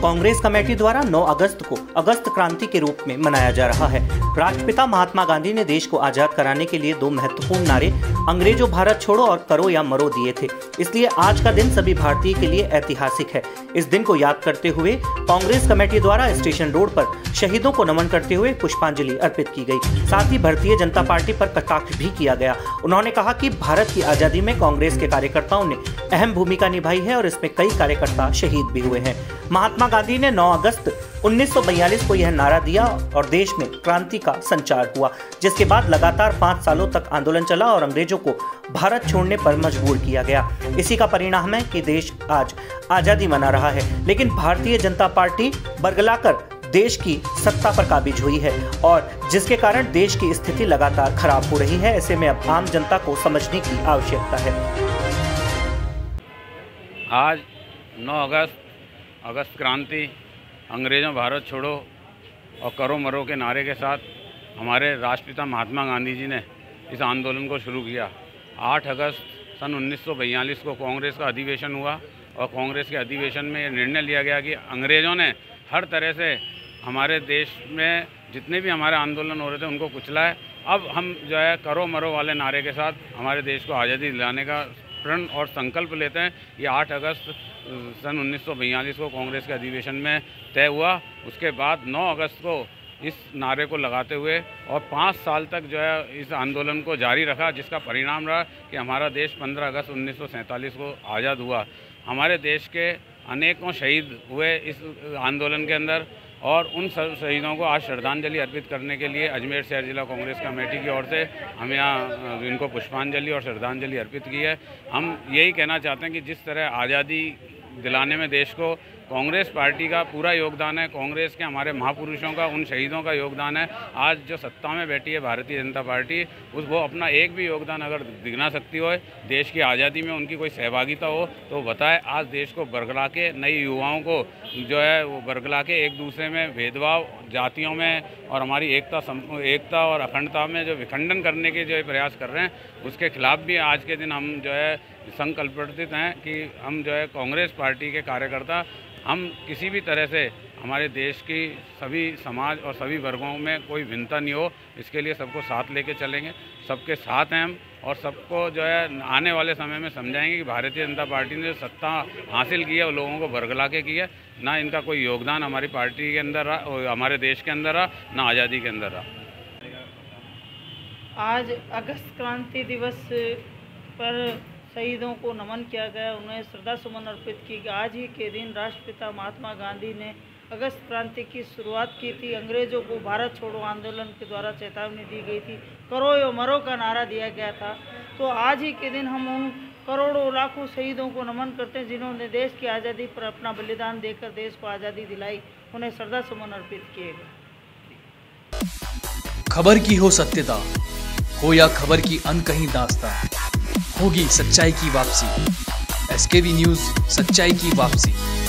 Congress committee द्वारा 9 अगस्त को अगस्त क्रांति के रूप में मनाया जा रहा है। राष्ट्रपिता महात्मा गांधी ने देश को आजाद कराने के लिए 2 महत्वपूर्ण नारे अंग्रेजों भारत छोड़ो और करो या मरो दिए थे। इसलिए आज का दिन सभी भारतीय के लिए ऐतिहासिक है। इस दिन को याद करते हुए कांग्रेस कमेटी द्वारा स्टेशन रोड पर शहीदों को नमन करते हुए पुष्पांजलि अर्पित की गई। साथ ही भारतीय जनता पार्टी पर कटाक्ष भी किया गया। उन्होंने कहा कि भारत की आजादी में कांग्रेस के कार्यकर्ताओं ने अहम भूमिका निभाई है और इसमें कई कार्यकर्ता शहीद भी हुए हैं। महात्मा गांधी ने 9 अगस्त 1942 को यह नारा दिया और देश में क्रांति का संचार हुआ, जिसके बाद लगातार 5 सालों तक आंदोलन चला और अंग्रेजों को भारत छोड़ने पर मजबूर किया गया। इसी का परिणाम है कि देश आज आजादी मना रहा है, लेकिन भारतीय जनता पार्टी बरगलाकर देश की सत्ता पर काबिज हुई है और जिसके कारण देश की स्थिति लगातार खराब हो रही है। ऐसे में अब आम जनता को समझने की आवश्यकता है। आज 9 अगस्त क्रांति, अंग्रेजों भारत छोड़ो और करो मरो के नारे के साथ हमारे राष्ट्रपिता महात्मा गांधी जी ने इस आंदोलन को शुरू किया। 8 अगस्त सन 1942 को कांग्रेस का अधिवेशन हुआ और कांग्रेस के अधिवेशन में यह निर्णय लिया गया कि अंग्रेज़ों ने हर तरह से हमारे देश में जितने भी हमारे आंदोलन हो रहे थे उनको कुचला है। अब हम जो है करो मरो वाले नारे के साथ हमारे देश को आज़ादी दिलाने का प्रण और संकल्प लेते हैं। ये 8 अगस्त सन 1942 को कांग्रेस के अधिवेशन में तय हुआ। उसके बाद 9 अगस्त को इस नारे को लगाते हुए और 5 साल तक जो है इस आंदोलन को जारी रखा, जिसका परिणाम रहा कि हमारा देश 15 अगस्त 1947 को आज़ाद हुआ। हमारे देश के अनेकों शहीद हुए इस आंदोलन के अंदर और उन शहीदों को आज श्रद्धांजलि अर्पित करने के लिए अजमेर शहर जिला कांग्रेस कमेटी की ओर से हम यहाँ इनको पुष्पांजलि और श्रद्धांजलि अर्पित की है। हम यही कहना चाहते हैं कि जिस तरह आज़ादी दिलाने में देश को कांग्रेस पार्टी का पूरा योगदान है, कांग्रेस के हमारे महापुरुषों का, उन शहीदों का योगदान है। आज जो सत्ता में बैठी है भारतीय जनता पार्टी, वो अपना एक भी योगदान अगर दिखना सकती हो, देश की आज़ादी में उनकी कोई सहभागिता हो तो बताए। आज देश को बरगला के, नई युवाओं को जो है वो बरगला के एक दूसरे में भेदभाव, जातियों में और हमारी एकता और अखंडता में जो विखंडन करने के जो प्रयास कर रहे हैं, उसके खिलाफ भी आज के दिन हम जो है संकल्पित हैं कि हम जो है कांग्रेस पार्टी के कार्यकर्ता हम किसी भी तरह से हमारे देश की सभी समाज और सभी वर्गों में कोई भिन्नता नहीं हो, इसके लिए सबको साथ लेके चलेंगे। सबके साथ हैं हम और सबको जो है आने वाले समय में समझाएंगे कि भारतीय जनता पार्टी ने जो सत्ता हासिल की है वो लोगों को बरगला के की है, ना इनका कोई योगदान हमारी पार्टी के अंदर रहा और हमारे देश के अंदर रहा, ना आज़ादी के अंदर रहा। आज अगस्त क्रांति दिवस पर शहीदों को नमन किया गया, उन्हें श्रद्धा सुमन अर्पित की गई। आज ही के दिन राष्ट्रपिता महात्मा गांधी ने अगस्त क्रांति की शुरुआत की थी। अंग्रेजों को भारत छोड़ो आंदोलन के द्वारा चेतावनी दी गई थी, करो या मरो का नारा दिया गया था। तो आज ही के दिन हम उन करोड़ों लाखों शहीदों को नमन करते हैं जिन्होंने देश की आज़ादी पर अपना बलिदान देकर देश को आज़ादी दिलाई। उन्हें श्रद्धा सुमन अर्पित किए गए। खबर की हो सत्यता, हो या खबर की अनकही दास्तां, होगी सच्चाई की वापसी। SKV न्यूज़, सच्चाई की वापसी।